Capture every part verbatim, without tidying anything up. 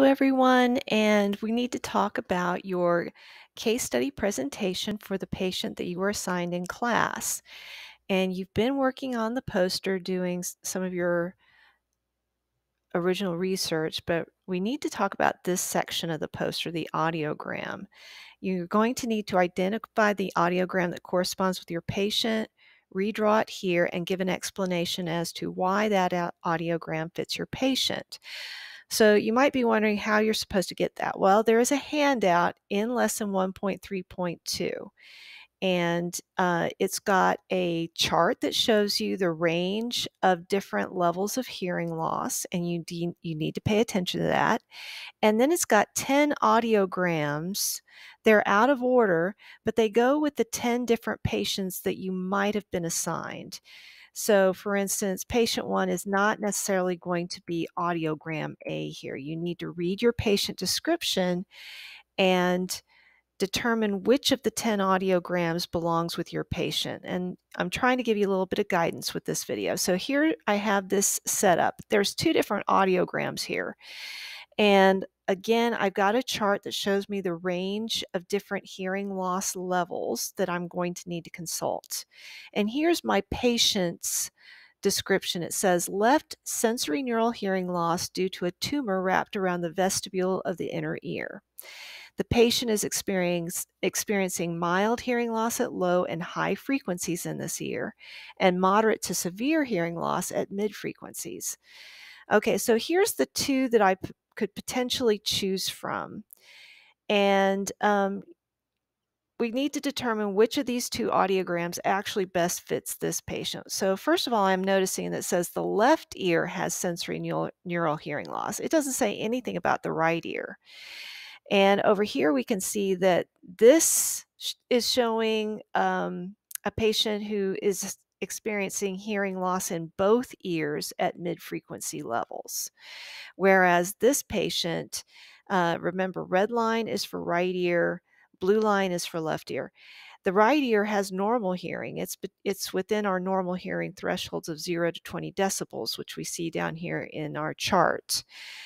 everyone, and we need to talk about your case study presentation for the patient that you were assigned in class. And you've been working on the poster doing s- some of your original research, but we need to talk about this section of the poster, the audiogram. You're going to need to identify the audiogram that corresponds with your patient, redraw it here, and give an explanation as to why that au- audiogram fits your patient. So you might be wondering how you're supposed to get that. Well, there is a handout in lesson one point three point two, and uh, it's got a chart that shows you the range of different levels of hearing loss, and you, de- you need to pay attention to that. And then it's got ten audiograms. They're out of order, but they go with the ten different patients that you might have been assigned. So, for instance, patient one is not necessarily going to be audiogram A here. You need to read your patient description and determine which of the ten audiograms belongs with your patient. And I'm trying to give you a little bit of guidance with this video. So here I have this set up. There's two different audiograms here. And again, I've got a chart that shows me the range of different hearing loss levels that I'm going to need to consult. And here's my patient's description. It says left sensory neural hearing loss due to a tumor wrapped around the vestibule of the inner ear. The patient is experience, experiencing mild hearing loss at low and high frequencies in this ear, and moderate to severe hearing loss at mid frequencies. Okay, so here's the two that I p- could potentially choose from. And um, we need to determine which of these two audiograms actually best fits this patient. So first of all, I'm noticing that it says the left ear has sensory neural, neural hearing loss. It doesn't say anything about the right ear. And over here, we can see that this sh- is showing um, a patient who is experiencing hearing loss in both ears at mid-frequency levels. Whereas this patient, uh, remember, red line is for right ear, blue line is for left ear. The right ear has normal hearing. It's, it's within our normal hearing thresholds of zero to twenty decibels, which we see down here in our chart.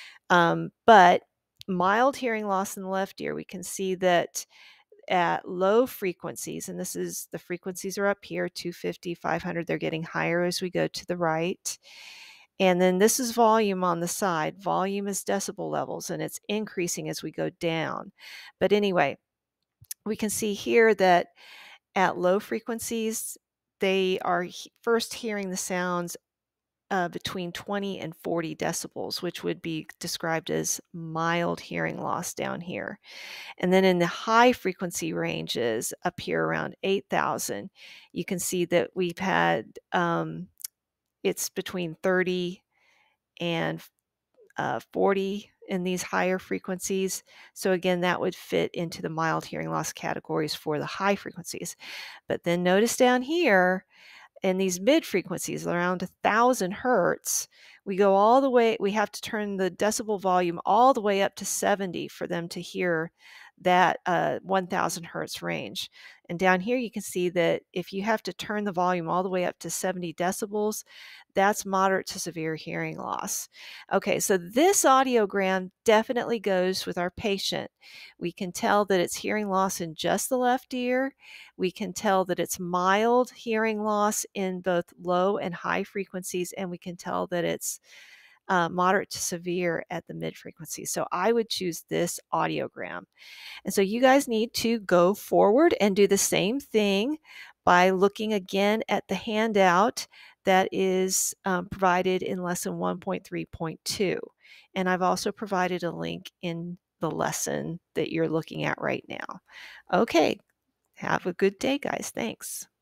Um, but mild hearing loss in the left ear, we can see that at low frequencies, and this is the frequencies are up here, two fifty, five hundred, they're getting higher as we go to the right. And then this is volume on the side. Volume is decibel levels, and it's increasing as we go down. But anyway, we can see here that at low frequencies, they are he- first hearing the sounds uh, between twenty and forty decibels, which would be described as mild hearing loss down here. And then in the high frequency ranges up here around eight thousand, you can see that we've had, um, it's between thirty and uh, forty in these higher frequencies. So again, that would fit into the mild hearing loss categories for the high frequencies. But then notice down here, in these mid frequencies around a thousand hertz, we go all the way, we have to turn the decibel volume all the way up to seventy for them to hear that uh, one thousand hertz range. And down here you can see that if you have to turn the volume all the way up to seventy decibels, that's moderate to severe hearing loss. Okay, so this audiogram definitely goes with our patient. We can tell that it's hearing loss in just the left ear. We can tell that it's mild hearing loss in both low and high frequencies, and we can tell that it's uh, moderate to severe at the mid frequency. So I would choose this audiogram. And so you guys need to go forward and do the same thing by looking again at the handout that is um, provided in lesson one point three point two. And I've also provided a link in the lesson that you're looking at right now. Okay, have a good day, guys. Thanks.